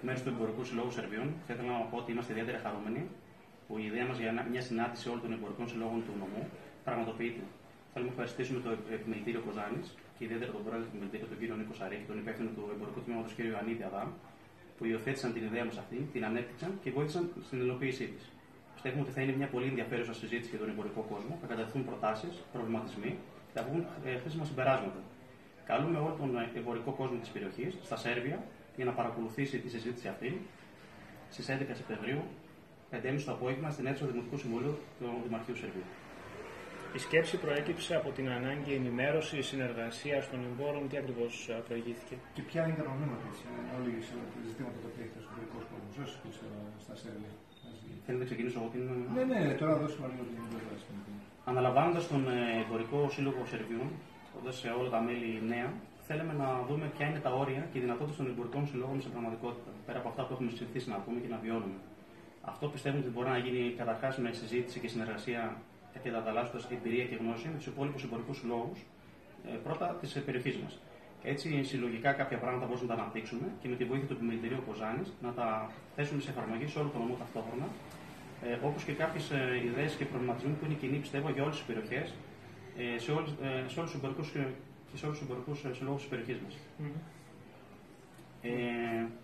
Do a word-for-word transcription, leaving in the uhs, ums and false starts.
μέρους του Εμπορικού Συλλόγου Σερβίων, θα ήθελα να πω ότι είμαστε ιδιαίτερα χαρούμενοι που η ιδέα μας για μια συνάντηση όλων των εμπορικών συλλόγων του νομού πραγματοποιείται. Θέλουμε να ευχαριστήσουμε το Επιμελητήριο Κοζάνης και ιδιαίτερα τον πρόεδρο του Επιμελητήριου, τον κύριο Νίκο Σαρή, και τον υπεύθυνο του Εμπορικού Τμήματος, τον κύριο Ιωαννίδη Αδάμ, που υιοθέτησαν την ιδέα μας αυτή, την ανέπτυξαν και βοήθησαν στην υλοποίησή της. Πιστεύουμε ότι θα είναι μια πολύ ενδιαφέρουσα συζήτηση για τον εμπορικό κόσμο, θα κατατεθούν προτάσεις, προβληματισμοί και θα βγουν χρήσιμα συμπεράσματα. Καλούμε όλο τον εμπορικό κόσμο της περιοχής, στα Σέρβια, για να παρακολουθήσει τη συζήτηση αυτή στις έντεκα Σεπτεμβρίου, πέντε και μισή το απόγευμα, στην αίθουσα του Δημοτικού Συμβουλίου του Δημαρχείου Σερβίου. Η σκέψη προέκυψε από την ανάγκη ενημέρωση, συνεργασία των εμπόρων, τι ακριβώς προηγήθηκε. Και ποια είναι τα προβλήματα, όλα τα ζητήματα που έχει ο εμπορικό κόσμο, στα Σέρβια. Θέλετε να ξεκινήσω εγώ την. Ναι, ναι, τώρα δώσουμε λίγο την πρόταση. Αναλαμβάνοντας τον Εμπορικό Σύλλογο Σερβιών, σε όλα τα μέλη νέα, θέλαμε να δούμε ποια είναι τα όρια και οι δυνατότητες των εμπορικών συλλόγων σε πραγματικότητα, πέρα από αυτά που έχουμε συνηθίσει να ακούμε και να βιώνουμε. Αυτό πιστεύουμε ότι μπορεί να γίνει καταρχάς με συζήτηση και συνεργασία και ανταλλάσσοντας εμπειρία και γνώση με τους υπόλοιπους εμπορικούς συλλόγους, πρώτα της περιοχής μας. Έτσι, συλλογικά κάποια πράγματα μπορούμε να τα αναπτύξουμε και με τη βοήθεια του Επιμελητηρίου Κοζάνης να τα θέσουμε σε εφαρμογή σε όλο τον νομό ταυτόχρονα, ε, όπως και κάποιες ε, ιδέες και προβληματισμοί που είναι κοινοί, πιστεύω, για όλες τις περιοχές, ε, σε, όλες, ε, σε όλους τους εμπορικούς και σε όλους τους εμπορικούς συλλόγους της περιοχής μας. Mm-hmm. Ε,